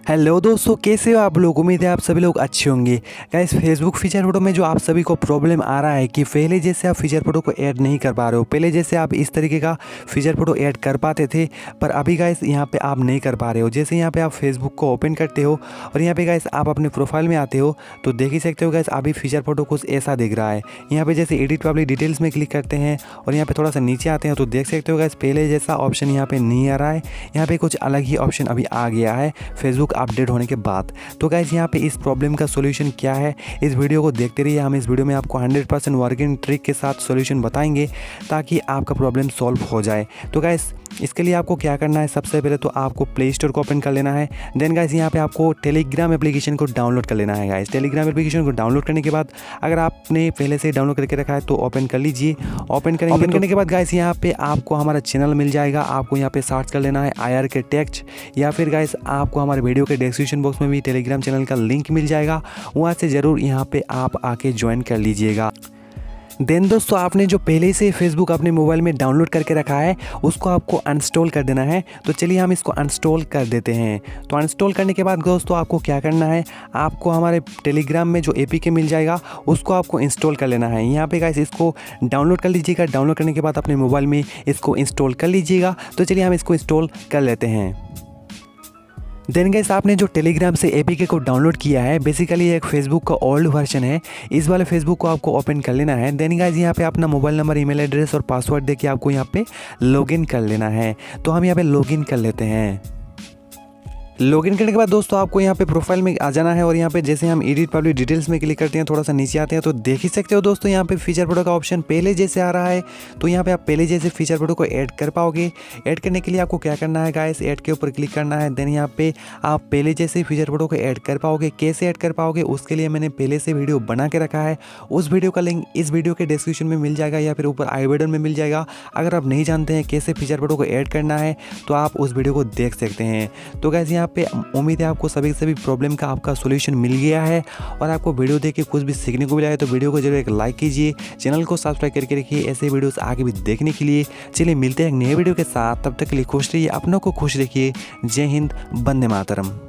Hello दोस्तों, कैसे हो आप लोग। उम्मीद है आप सभी लोग अच्छे होंगे। गाइस, फेसबुक फीचर फोटो में जो आप सभी को प्रॉब्लम आ रहा है कि पहले जैसे आप फीचर फोटो को ऐड नहीं कर पा रहे हो। पहले जैसे आप इस तरीके का फीचर फोटो ऐड कर पाते थे, पर अभी गाइस यहाँ पे आप नहीं कर पा रहे हो। जैसे यहाँ पे आप फेसबुक को ओपन करते हो और यहाँ पे गाइस आप अपने प्रोफाइल में आते हो तो देख ही सकते हो गाइस अभी फीचर फोटो कुछ ऐसा दिख रहा है। यहाँ पे जैसे एडिट पब्लिक डिटेल्स में क्लिक करते हैं और यहाँ पे थोड़ा सा नीचे आते हैं तो देख सकते हो गाइस पहले जैसा ऑप्शन यहाँ पे नहीं आ रहा है। यहाँ पे कुछ अलग ही ऑप्शन अभी आ गया है फेसबुक अपडेट होने के बाद। तो गाइस यहाँ पे इस प्रॉब्लम का सॉल्यूशन क्या है, इस वीडियो को देखते रहिए। हम इस वीडियो में आपको 100% वर्किंग ट्रिक के साथ सॉल्यूशन बताएंगे ताकि आपका प्रॉब्लम सॉल्व हो जाए। तो गाइस इसके लिए आपको क्या करना है, सबसे पहले तो आपको प्ले स्टोर को ओपन कर लेना है। देन गाइस यहाँ पे आपको टेलीग्राम एप्लीकेशन को डाउनलोड कर लेना है। गाइस टेलीग्राम एप्लीकेशन को डाउनलोड करने के बाद अगर आपने पहले से डाउनलोड करके रखा है तो ओपन कर लीजिए। ओपन करने के बाद गाइस यहाँ पे आपको हमारा चैनल मिल जाएगा। आपको यहाँ पे सर्च कर लेना है IR के टेक्स्ट, या फिर गाइस आपको हमारे वीडियो के डिस्क्रिप्शन बॉक्स में भी टेलीग्राम चैनल का लिंक मिल जाएगा। वहाँ से ज़रूर यहाँ पे आप आके ज्वाइन कर लीजिएगा। देन दोस्तों, आपने जो पहले से फेसबुक अपने मोबाइल में डाउनलोड करके रखा है उसको आपको अनइंस्टॉल कर देना है। तो चलिए हम इसको अनइंस्टॉल कर देते हैं। तो अनइंस्टॉल करने के बाद दोस्तों आपको क्या करना है, आपको हमारे टेलीग्राम में जो APK मिल जाएगा उसको आपको इंस्टॉल कर लेना है। यहाँ पे गाइस इसको डाउनलोड कर लीजिएगा। डाउनलोड करने के बाद अपने मोबाइल में इसको इंस्टॉल कर लीजिएगा। तो चलिए हम इसको इंस्टॉल कर लेते हैं। देन गाइस आपने जो टेलीग्राम से APK को डाउनलोड किया है, बेसिकली एक फेसबुक का ओल्ड वर्जन है। इस वाले फेसबुक को आपको ओपन कर लेना है। देन गाइस यहाँ पे अपना मोबाइल नंबर, ईमेल एड्रेस और पासवर्ड देके आपको यहाँ पे लॉगिन कर लेना है। तो हम यहाँ पे लॉगिन कर लेते हैं। लॉगिन करने के बाद दोस्तों आपको यहाँ पे प्रोफाइल में आ जाना है और यहाँ पे जैसे हम एडिट पब्लिक डिटेल्स में क्लिक करते हैं, थोड़ा सा नीचे आते हैं तो देख ही सकते हो दोस्तों यहाँ पे फीचर फोटो का ऑप्शन पहले जैसे आ रहा है। तो यहाँ पे आप पहले जैसे फीचर फोटो को ऐड कर पाओगे। ऐड करने के लिए आपको क्या करना है गाइस, ऐड के ऊपर क्लिक करना है। देन यहाँ पे आप पहले जैसे फीचर फोटो को ऐड कर पाओगे। कैसे ऐड कर पाओगे उसके लिए मैंने पहले से वीडियो बना के रखा है। उस वीडियो का लिंक इस वीडियो के डिस्क्रिप्शन में मिल जाएगा या फिर ऊपर आई बटन में मिल जाएगा। अगर आप नहीं जानते हैं कैसे फीचर फोटो को ऐड करना है तो आप उस वीडियो को देख सकते हैं। तो गाइस यहाँ पे उम्मीद है आपको सभी प्रॉब्लम का आपका सॉल्यूशन मिल गया है और आपको वीडियो देख के कुछ भी सीखने को मिला है। तो वीडियो को जरूर एक लाइक कीजिए, चैनल को सब्सक्राइब करके रखिए ऐसे वीडियोस आगे भी देखने के लिए। चलिए मिलते हैं एक नए वीडियो के साथ, तब तक के लिए खुश रहिए, अपनों को खुश रखिए। जय हिंद, वंदे मातरम।